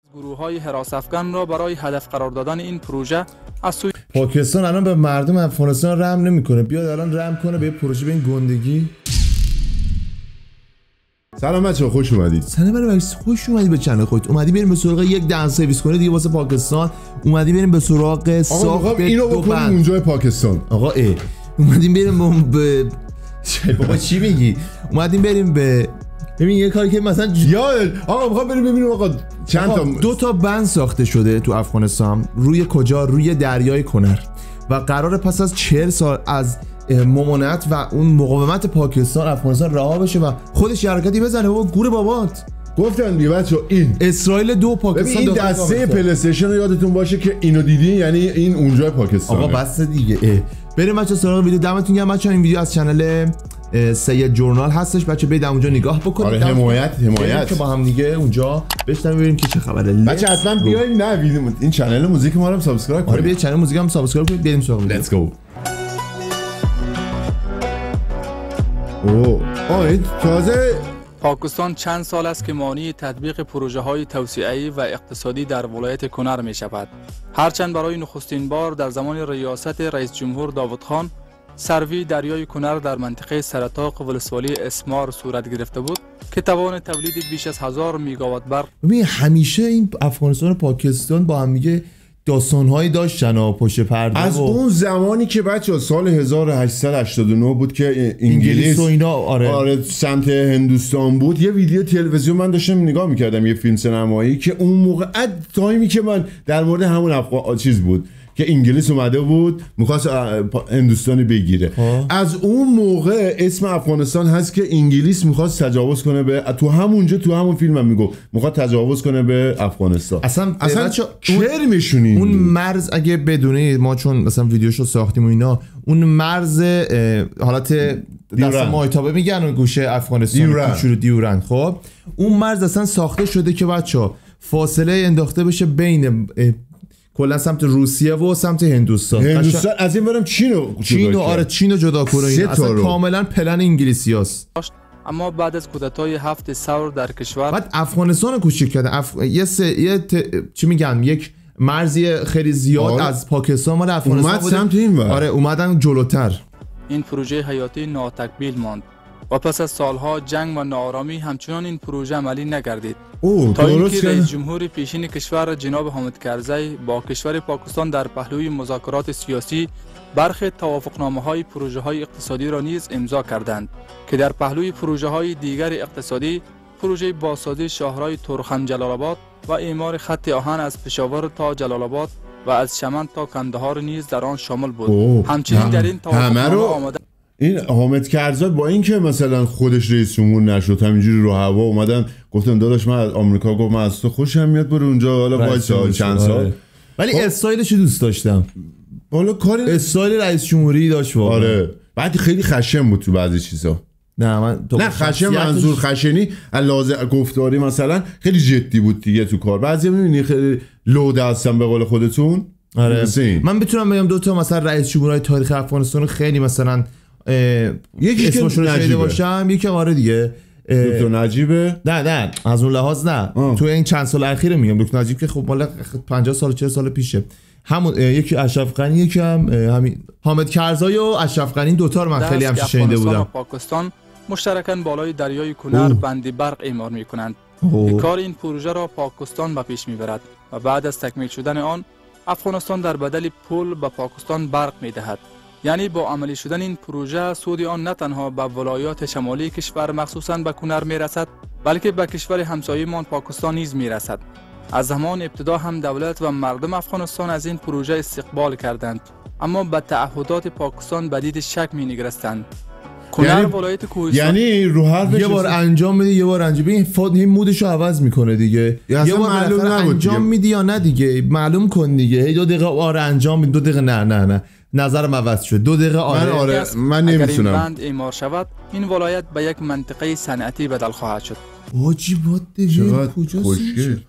گروه‌های حراس افغان را برای هدف قرار دادن این پروژه از سوی پاکستان الان به مردم افغانستان رحم نمیکنه. بیاد الان رحم کنه به پروژه، به این گندگی. سلام بچه‌ها، خوش اومدید. سلام برای خوش اومدید به چنل خودت. اومدی بریم به سراغ یک دن سرویس کنه دیگه واسه پاکستان. اومدی بریم به سراغ ساخت اینو بکنیم اونجا پاکستان. آقا اومدیم بریم به بابا چی میگی؟ اومدیم بریم به ببین یه کاری که مثلا آقا میخوام بریم ببینیم آقا چند تا 2 بند ساخته شده تو افغانستان. روی کجا؟ روی دریای کنر. و قرار پس از 40 سال از ممانعت و اون مقاومت پاکستان افغانستان رها بشه و خودش حرکتی بزنه. بابا گور بابات گفتن دیگه بچه‌ها. این اسرائیل 2 پاکستان. این دسته پلی استیشن رو یادتون باشه که اینو دیدین، یعنی این اونجا پاکستان. آقا بس دیگه. بریم بچه‌ها سراغ ویدیو. دمتون گرم بچه‌ها. این ویدیو از چنل سید جورنال هستش. بچه برید اونجا نگاه بکنید. آره حمایت که با هم دیگه اونجا بشنویم ببینیم که چه خبره. بچه حتما بیاین نه ویدیو این چنل موزیک ما رو هم سابسکرایب کنید. آره بیاید چنل موزیک هم سابسکرایب کنید. بریم سراغ ویدیو. لیتس گو. این تازه پاکستان چند سال است که مانع تطبیق پروژه‌های توسعه‌ای و اقتصادی در ولایت کنر می‌شود. هرچند برای نخستین بار در زمان ریاست رئیس جمهور داود خان سروی دریای کنر در منطقه سرطاق ولسوالی اسمار صورت گرفته بود که توان تولید بیش از 1000 میگاوات برق. ببین همیشه این افغانستان و پاکستان با هم دیگه داستان‌هایی داشتن و پشت پرده. از اون زمانی که بچه‌ها سال 1889 بود که انگلیس و اینا آره سمت هندوستان بود. یه ویدیو تلویزیون من داشتم نگاه می‌کردم، یه فیلم سینمایی که اون موقع تایمی که من در مورد همون چیز بود که انگلیس اومده بود می‌خواست هندوستانی بگیره. از اون موقع اسم افغانستان هست که انگلیس می‌خواست تجاوز کنه به تو همون فیلمم میگفت می‌خواد تجاوز کنه به افغانستان. اصلا کرمشونی اون مرز اگه بدونی ما چون مثلا ویدیوشو ساختیم و اینا، اون مرز حالت دست مایتابه میگن و گوشه افغانستان کوچولو دیورند. خب اون مرز اصلا ساخته شده که بچا فاصله انداخته بشه بین کلا سمت روسیه و سمت هندوستان از این برم چین رو جدا کنه. اصلا کاملا پلن انگلیسیاست. اما بعد از کودتای 7 ثور در کشور بعد افغانستان رو کوچیک کرده. چی میگن یک مرزی خیلی زیاد از پاکستان و افغانستان اومد سمت این اومدن جلوتر. این پروژه حیاتی ناتکمیل ماند و پس از سالها جنگ و ناآرامی همچنان این پروژه عملی نگردید تا اینکه رئیس جمهور پیشین کشور جناب حامد کرزی با کشور پاکستان در پهلوی مذاکرات سیاسی برخی توافقنامه‌های پروژه‌های اقتصادی را نیز امضا کردند که در پهلوی پروژه‌های دیگر اقتصادی پروژه بازسازی شاهراه تورخم جلال آباد و اعمار خط آهن از پشاور تا جلال آباد و از شمن تا کندهار نیز در آن شامل بود. همچنین در این توافقنامه آمده این حامد کرزی با اینکه مثلا خودش رئیس جمهور نشد همینجوری رو هوا اومدن گفتن داداش من از آمریکا گفت من از تو خوشم میاد برو اونجا حالا وایسا چند سال. ولی استایلش دوست داشتم. حالا کاری استایل رئیس جمهوری داشت واقعا. آره بعد خیلی خشن بود تو بعضی چیزا. نه خشن منظور خشنی لازم گفتاری مثلا خیلی جدی بود دیگه تو کار. بعضی میبینی خیلی لوده هستن به قول خودتون. آره من بتونم بگم 2 مثلا رئیس جمهورهای تاریخ افغانستان خیلی مثلا یکی اسمشون رو شنیده باشم. یکی آره دیگه دکتر نجیبه. نه از اون لحاظ نه. تو این چند سال اخیر میگم دکتر نجیب که خب مال 50 سال 40 سال پیشه. همون یکی اشرف غنی، یکی هم همین حامد کرزی و اشرف غنی. 2 تا رو من خیلی همش شنیده بودم. پاکستان مشترکاً بالای دریای کنر بندی برق اعمار میکنند. کار این پروژه را پاکستان به پیش میبرد و بعد از تکمیل شدن آن افغانستان در بدل پول به پاکستان برق میدهد. یعنی با عملی شدن این پروژه سود آن نه تنها به ولایات شمالی کشور مخصوصاً به کنر میرسد بلکه به کشور همسایه‌مان پاکستان نیز میرسد. از زمان ابتدا هم دولت و مردم افغانستان از این پروژه استقبال کردند اما به تعهدات پاکستان به دید شک می‌نگرستند. کنر ولایت کوهستان یعنی رو حرفش یه بار انجام میده یه بار انجام این مودشو عوض میکنه دیگه. یه بار معلوم انجام میدی یا نه دیگه معلوم کن دیگه. 2 دقیقه آره انجام میده 2 دقیقه نه نظرم عوض شد 2 دقیقه آره من نمیتونم. اگر این بند اعمار شود این ولایت به یک منطقه صنعتی بدل خواهد شد. واجبات دیگه کجاست؟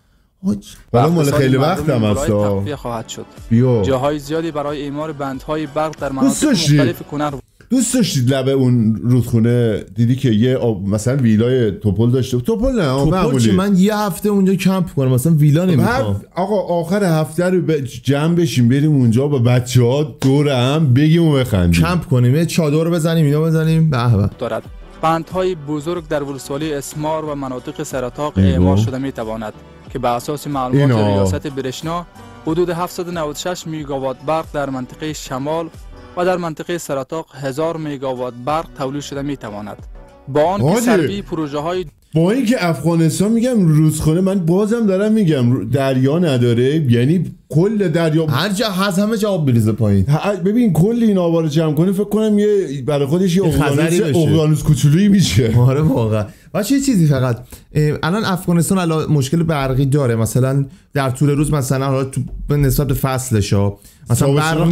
حالا مال خیلی وقت هم هست خواهد شد. جاهای زیادی برای اعمار بندهای برق در مناطق مختلف کنر دوست داشتید لبه اون رودخونه دیدی که یه مثلا ویلای توپل داشته؟ توپل نه معمولی. من یه هفته اونجا کمپ کنم مثلا ویلا نمیخوام. آقا آخر هفته رو جمع بشیم بریم اونجا با بچه‌ها دور هم بگیم و بخندیم، کمپ کنیم، یه چادر بزنیم اینا بزنیم. به به. دارد بندهای بزرگ در ولسوالی اسمار و مناطق سراتاق اعمار شده میتواند که به اساس معلومات ریاست برشنا حدود 796 میگاوات برق در منطقه شمال و در منطقه سراتاق 1000 میگاوات برق تولید شده میتواند. با آنکه سروی پروژه های با اینکه افغانستان میگم رودخانه، من بازم دارم میگم دریا نداره، یعنی کل دریا هر جا هست همه جا آب بریزه پایین. ببین کل این آبا رو جمع کنه فکر کنم یه برای خودش یه اقیانوس کوچولویی میشه. آره واقعا. بچه یه چیزی فقط الان افغانستان الان مشکل برقی داره، مثلا در طول روز مثلا حالا تو نسبت به فصلشا مثلا برق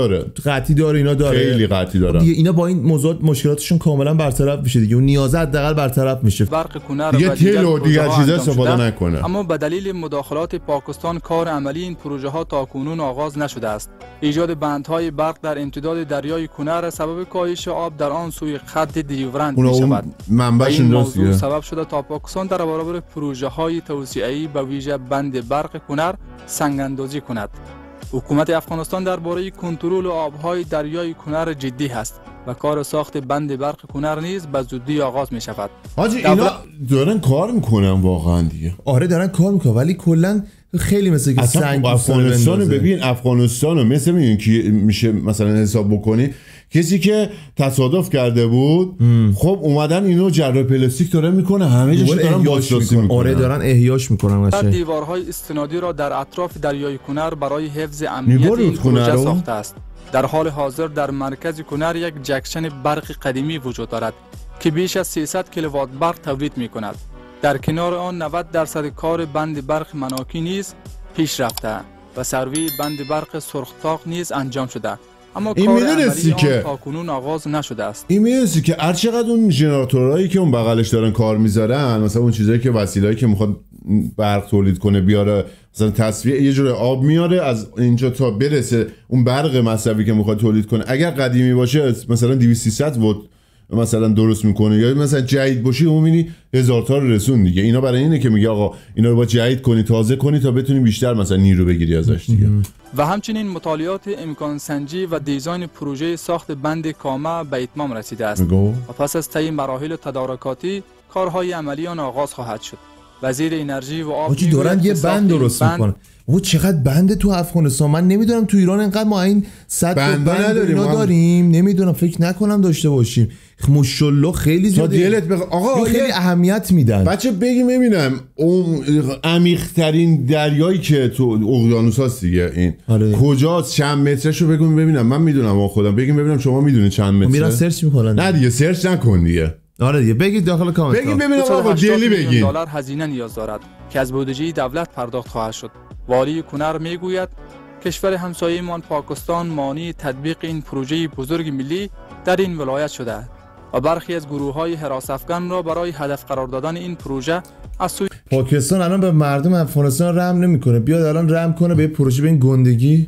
قطعی داره اینا داره، خیلی قطعی داره دیگه. اینا با این موضوع مشکلاتشون کاملا برطرف میشه دیگه، اون نیاز حداقل برطرف میشه. برق کنر دیگه تل و دیگر چیزا استفاده نکنه. اما به دلیل مداخلات پاکستان کار عملی این پروژه ها تاکنون آغاز نشده است. ایجاد بندهای برق در امتداد دریای کنر سبب کاهش آب در آن سوی خط دیورند میشود. منبعشون موضوع سبب شده تا پاکستان در برابر پروژه های توسعه‌ای به ویژه بند برق کنر سنگ اندازی کند. حکومت افغانستان درباره کنترل آبهای دریای کنر جدی است و کار ساخت بند برق کنر نیز به زودی آغاز می شود. حاجی اینا دارن کار میکنن واقعا دیگه. آره دارن کار میکنن ولی کلا خیلی مثل که سنگ افغانستان ببین، افغانستان مثل میگن که میشه مثلا حساب بکنی کسی که تصادف کرده بود خب اومدن اینو جراح پلاستیک داره میکنه، همه جاشو دارن بازسازی میکنن. آره دارن احیاش میکنن. قشنگ دیوارهای استنادی را در اطراف دریای کنر برای حفظ امنیت این پروژه ساخته است. در حال حاضر در مرکز کنر یک جکشن برق قدیمی وجود دارد که بیش از 300 کیلووات برق تولید میکند. در کنار آن 90% کار بند برق مناکی نیز پیش رفته و سروی بند برق سرختاق نیز انجام شده، اما کار عملی آن تاکنون آغاز نشده است. این میدونستی که هر چقدر اون ژنراتورهایی که اون بغلش دارن کار میذارن، مثلا اون چیزایی که وسیله‌ای که میخواد برق تولید کنه بیاره، مثلا تصفیه یه جور آب میاره از اینجا تا برسه اون برق مصرفی که میخواد تولید کنه، اگر قدیمی باشه مثلا 200-300 وات مثلا درست میکنه، یا مثلا جدید باشه اون میبینی 1000 تا رسون دیگه. اینا برای اینه که میگه آقا اینا رو با جدید کنی، تازه کنی تا بتونی بیشتر مثلا نیرو بگیری ازش دیگه. و همچنین مطالعات امکان سنجی و دیزاین پروژه ساخت بند کامه به اتمام رسیده است و پس از طی مراحل تدارکاتی کارهای عملی آن آغاز خواهد شد. وزیر انرژی و آب دارن یه بند درست میکنن. او چقدر بنده تو افغانستان، من نمیدونم تو ایران اینقدر ما این صد بند نداریم، نمیدونم، فکر نکنم داشته باشیم. ماشاءالله خیلی زیاده. آقا خیلی اهمیت میدن. بچه بگیم ببینم اون عمیق‌ترین دریایی که تو اقیانوس هست دیگه این کجاست، چند مترشو بگیم ببینم. من میدونم آقا خودم، بگیم ببینم شما میدونید چند متره؟ میرن سرچ میکنن. نه دیگه سرچ نکن دیگه. آره دیگه بگید داخل کامنت. بگید ببینم آقا دلی بگید. $80 هزینه نیاز دارد که از بودجه دولت پرداخت خواهد شد. والی کنر میگوید کشور همسایه‌مان پاکستان مانع تطبیق این پروژه بزرگ ملی در این ولایت شده و برخی از گروه‌های حراس افغان را برای هدف قرار دادن این پروژه از سوی پاکستان الان به مردم افغانستان رحم نمیکنه. بیاد الان رحم کنه به پروژه، به این گندگی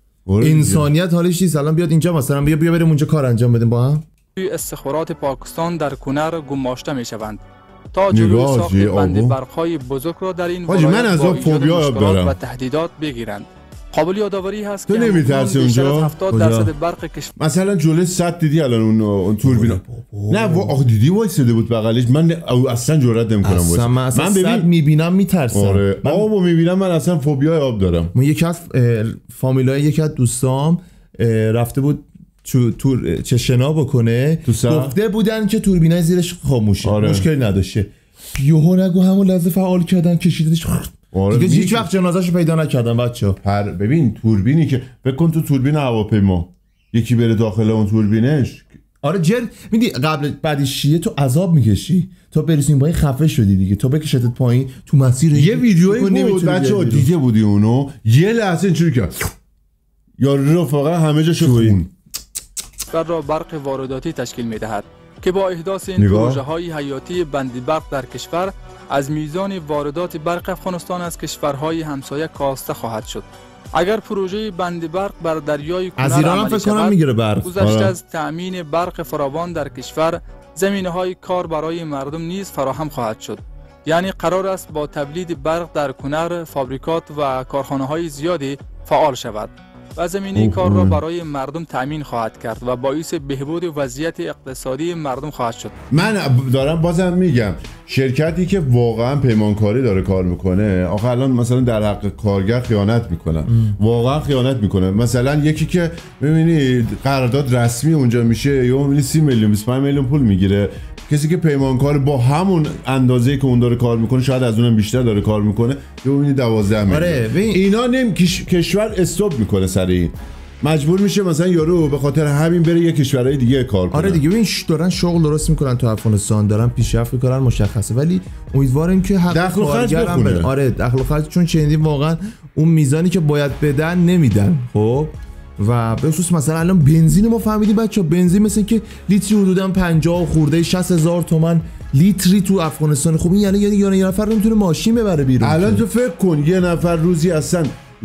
انسانیت حالش نیست. الان بیاد اینجا مثلا بیا بریم اونجا کار انجام بدیم با هم. استخبارات پاکستان در کنر گماشته میشوند تا جلوی ساخت بند برق‌های بزرگ را در این ولایت من از اون فوبیا دارم و تهدیدات بگیرند. قابل یادآوری هست که نمیترسی اونجا 70% برق کشور مثلا جلوی سد دیدی الان اون توربینا نه آخه دیدی وایساده بود بغلش. من اصلا جرئت نمیکنم وایسم. من سد میبینم میترسم. آره آبو میبینم من اصلا فوبیا آب دارم. من یکی از فامیلای یکی از دوستام رفته بود تور چشنا بکنه، گفته بودن که توربینای زیرش خاموشه. مشکلی نداشته. یهو نگو همون لحظه فعال کردن کشیدنش. دیگه هیچ وقت جنازه‌شو پیدا نکردن بچه‌ها. ببین توربینی که فکر کن تو توربین هواپیما یکی بره داخل اون توربینش. آره میدی قبل بعدیشیه تو عذاب میکشی تا برسیم با این خفه شدی دیگه، تا بکشتت پایین تو مسیر. یه ویدیویی بود بچه‌ها دیده بودی اونو، یه لحظه اینجوری کرد یا رفقا همه جا شون را برق وارداتی تشکیل می‌دهد که با احداث این پروژه‌های حیاتی بند برق در کشور از میزان واردات برق افغانستان از کشورهای همسایه کاسته خواهد شد اگر پروژه بند برق بر دریای کنر از ایران هم فکر کنم میگیره برق، گذشته از تأمین برق فراوان در کشور، زمینه‌های کار برای مردم نیز فراهم خواهد شد. یعنی قرار است با تولید برق در کنر فابریکات و کارخانه‌های زیادی فعال شود و زمینه کار را برای مردم تأمین خواهد کرد و باعث بهبود وضعیت اقتصادی مردم خواهد شد. من دارم بازم میگم شرکتی که واقعا پیمانکاری داره کار میکنه آخه الان مثلا در حق کارگر خیانت میکنن، واقعا خیانت میکنه. مثلا یکی که میبینی قرارداد رسمی اونجا میشه یا میبینی 30 میلیون 25 میلیون پول میگیره، کسی که پیمانکار با همون اندازه‌ای که اون داره کار میکنه شاید از اونم بیشتر داره کار میکنه یا میبینی 12 میلیون. اینا کشور استاپ میکنه سر این، مجبور میشه مثلا یارو به خاطر همین بره یه کشورهای دیگه کار کنه. آره دیگه ببین دارن شغل درست میکنن تو افغانستان، دارن پیشرفت میکنن مشخصه، ولی امیدواریم که حق کارگر هم بده. آره دخل و خرج، چون چندی واقعا اون میزانی که باید بدن نمیدن. خب و به خصوص مثلا الان بنزین ما فهمیدیم بچه‌ها، بنزین مثلا که لیتری حدودا 50 خورده 60,000 تومان لیتری تو افغانستان. خب این یعنی یه نفر نمیتونه ماشین ببره بیرون. الان تو فکر کن یه نفر روزی اصلا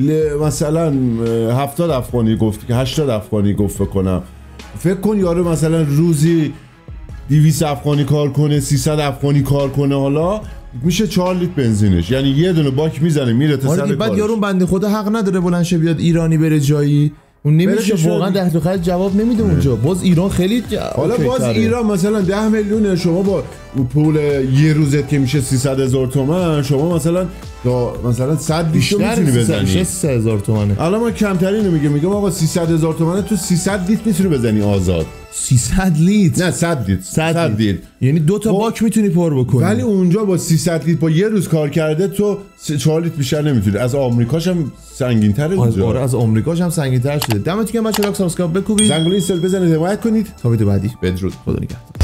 مثلا 70 افغانی گفت که 80 افغانی گفت فکر کنم، فکر کن یارو مثلا روزی 200 افغانی کار کنه 300 افغانی کار کنه، حالا میشه 4 لیتر بنزینش، یعنی یه دونه باک میزنه میره تا سر کارش. بعد یارو بنده خدا حق نداره بلند شه بیاد ایرانی بره جایی، اون نمیشه واقعا دخل و خرج جواب نمیده اونجا. باز ایران خیلی حالا باز ایران مثلا 10 میلیون شما با پول یه روزت که میشه 300,000 تومان، شما مثلا 100 بیشتر میتونی بزنی. 6,000 تومانه. الان ما کمترینو میگم آقا 300,000 تومانه تو 300 لیتر میتونی بزنی آزاد. 300 لیتر؟ نه 100 لیتر. یعنی 2 تا باک میتونی پر بکنی. ولی اونجا با 300 لیتر با یه روز کار کرده تو 4 لیتر بیشتر نمیتونی. از آمریکاش هم سنگین‌تره اونجا. آره از آمریکاش هم سانگین‌تر شده. دمتون گرم بچه‌ها، سابسکرایب بکوبید، زنگوله سل بزنید، حمایت کنید. تا ویدیو بعدی بدرود. خدا نگهدار.